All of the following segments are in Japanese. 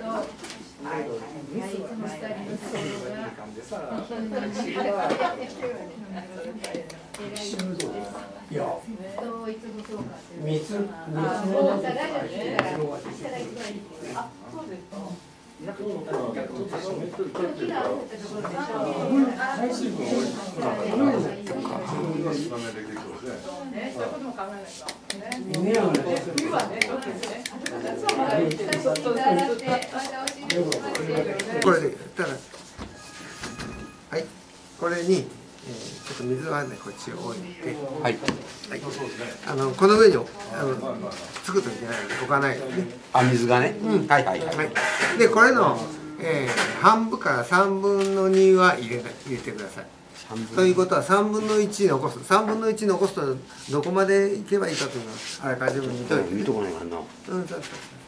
これでただはい、これに、ちょっと水はねこっちを置いて、はい、はい、この上につくといけないので置かないようにね。あ、水がね。うん、はいはいはい。でこれの、半分から3分の2は入れてください。ということは3分の1残す。3分の1残すとどこまでいけばいいかというのはあらかじめ見といて。見とかないかな。うん、そうそう。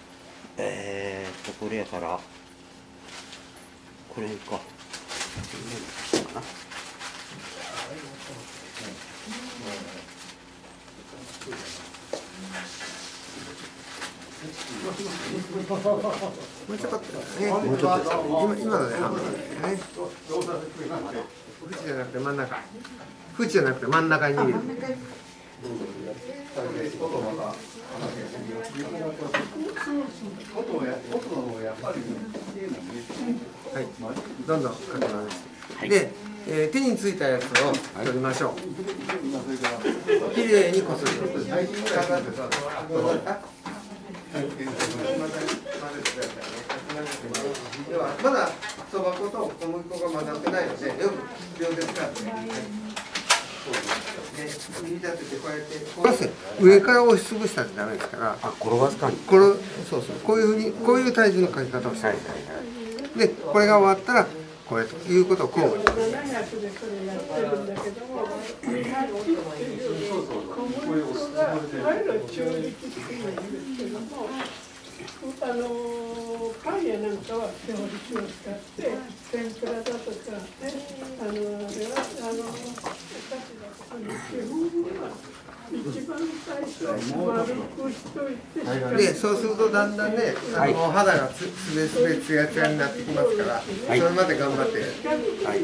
これやからこれか。もうちょっとね。もうちょっと今ので半分だよね。縁じゃなくて真ん中。縁じゃなくて真ん中に入れる。はい、どんどんかけます。で、手についたやつを取りましょう。きれいにこする。ではまだそば粉と小麦粉が混ざってないので、両手使って。煮立ててこうやって上から押しつぶしたらダメですから。あ、転がす感じ。そうそう、こういうふうにこういう体重のかけ方をしてください。でこれが終わったらこれということをこう。 パンやなんかは料理酒を使って天ぷらだとかね、お菓子だとかの基本は一番最初丸くしといて、 でそうするとだんだんね、肌がすべすべつやつやになってきますから、それまで頑張ってやってください。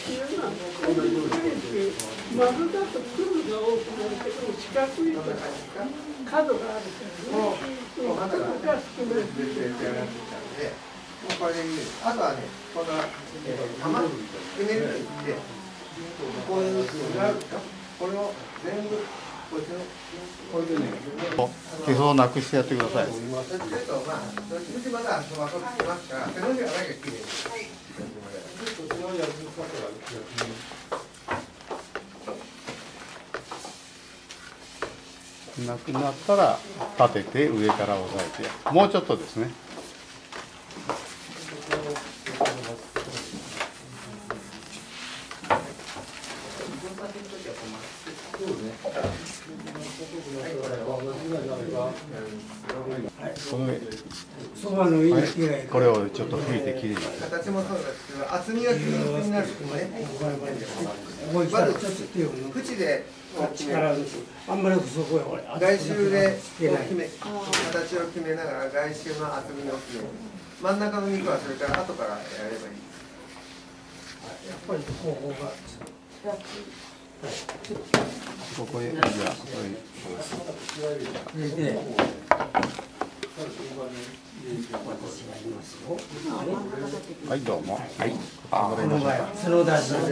丸だと粒が多くなるけど四角いと角があるからね。 お肌がすべすべつやつやになってきたので、これでいいです。あとはね、この玉エネルギーでこういうのがあるでしょ。これを全部これでね、 毛をなくしてやってください。 まだそば粉つけますから、手のひらだけきれいに。 なくなったら立てて上から押さえて、もうちょっとですね。これをちょっと拭いてきれいに。 形もそうですけど、厚みが均一になるとね。まず縁であんまりそこへ俺外周で形を決めながら外周の厚みを決める。真ん中の肉はそれから後からやればいい。 やっぱり方法がここへじゃあはいどうも。はい。 この場合は角出し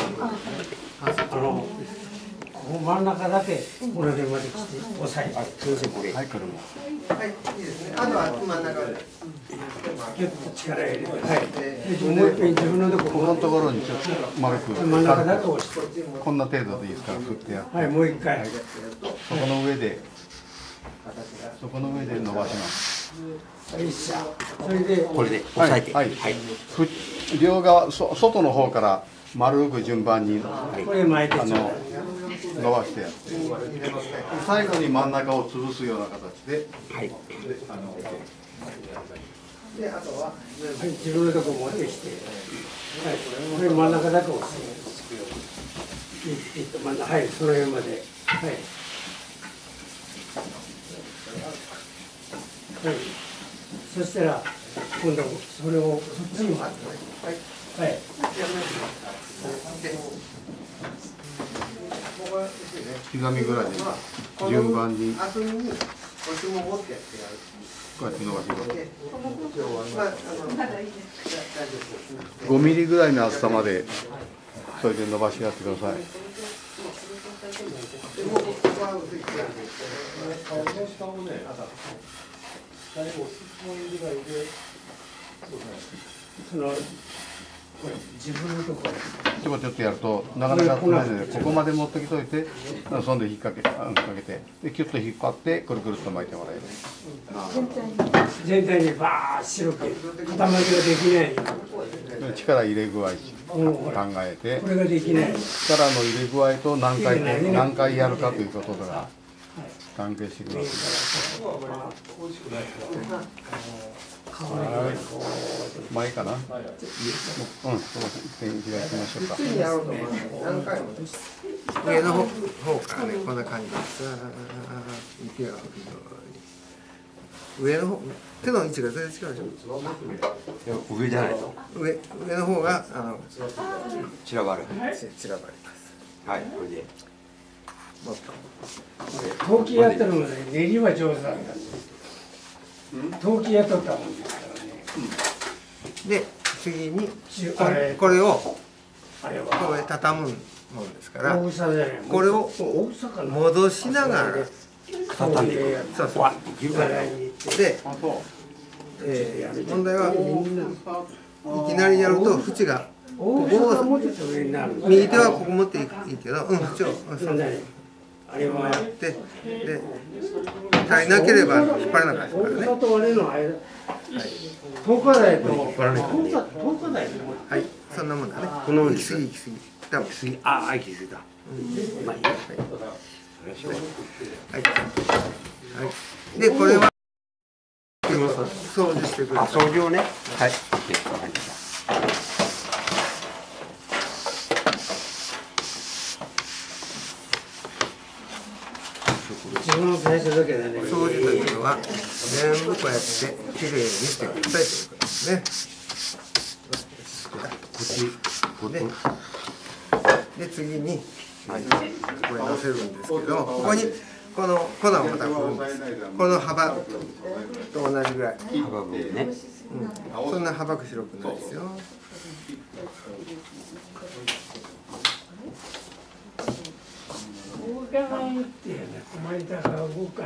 ここ真ん中だけこれでまで来て押さえて。 はいこれも。 はい、いいですね。あとは真ん中で。 ギュッと力入れて。はい。もう一遍自分のとここのところにちょっと丸く真ん中だけ押して。 こんな程度でいいですから振ってやって。 はい、もう一回。 そこの上で伸ばします。 それでこれで押さえて、 はい、両側外の方から丸く順番にこれ巻いて伸ばしてやって、最後に真ん中を潰すような形で、 はい、 であとは自分のとこ持ってきて、はい、これ真ん中だけ押す。真ん中、はい、その辺まで、はい。はい、そしたら今度それをそっちにも。はい。はい。 刻みぐらいで順番に後にお相撲持ってやってやる。 こうやって伸ばしてください。 まあ 5ミリぐらいの厚さまでそれで伸ばしやってください。 その自分のところちょっとやるとなかなか取れないので、ここまで持ってきといて、そんで引っ掛けて、でキュッと引っ張ってくるくるっと巻いてもらえる。 全体にバーッ白く塊ができない。 力入れ具合考えて、 これができない。 力の入れ具合と何回やるかということが関係してきます。前かな。そう開きましょうか。 やろうと思う何回も上の方からね、こんな感じです。息が上の方、手の位置が全然違うでしょ。 上じゃないと上の方が散らばる。 散らばります。 はい、これでもっと陶器やったのもね、練りは上手だったんです。陶器やっとったもんですからね。 で次にあれこれをあれはこれ畳むもんですから、 大房じゃない。 これを大房かな。 戻しながら、 畳んでそうそうで、問題はいきなりやると縁が大房がもうちょっと上になる。 右手はここ持っていいけど、縁をなんだね。あれはで足りなければ引っ張らなかったからね。 大房とあれの間。10日台と10日台。 はい、そんなもんだね。 こんなもん行き過ぎ行き過ぎ。多分次、ああ、気づいた。まあいいや。 はい。でこれは掃除してください。 掃除をね。はい。わかりました。 自分の最初だけだね。 掃除というのは全部こうやってきれいにしてくださいということですね。で次にこれ乗せるんですけど、ここにこの粉をまた振るんです。この幅と同じぐらい。 幅分ね。 そんな幅く広くないですよ。 動かないっていうね、困りたから動かない。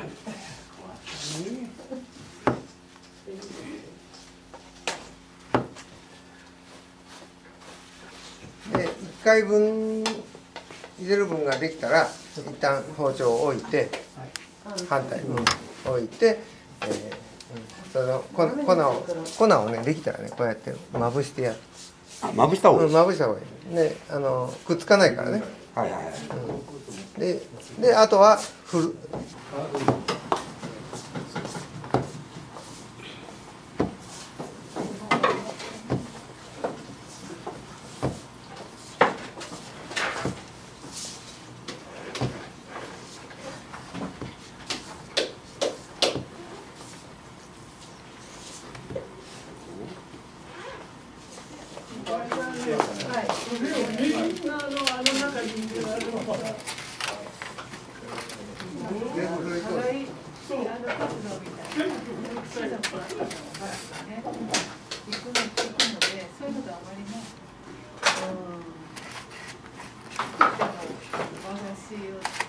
で1回分入れる分ができたら一旦包丁を置いて反対に置いて、その粉をねできたらねこうやってまぶしてやる。 まぶした方がいい。 まぶした方がいい。でくっつかないからね。 はいはいはい。 であとは振る。 和菓子を